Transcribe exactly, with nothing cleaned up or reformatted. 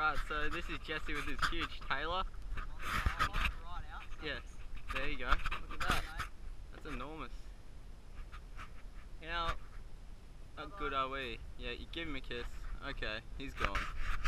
Alright, so this is Jesse with his huge Taylor. Yeah, there you go. Look at that. That's enormous. How, how good are we? Yeah, you give him a kiss. Okay, he's gone.